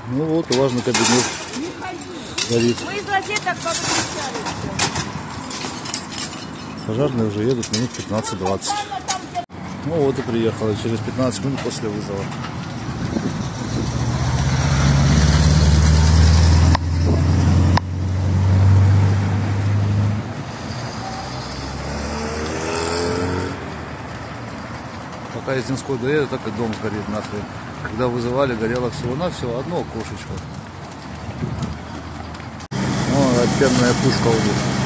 Ну вот, важный кабинет горит. Мы из розеток подключали. Пожарные уже едут минут 15-20. Ну вот и приехала через 15 минут после вызова. Пока из Динской доедет, так и дом сгорит нахрен. Когда вызывали, горело всего-навсего одно окошечко. Вон опенная пушка у них.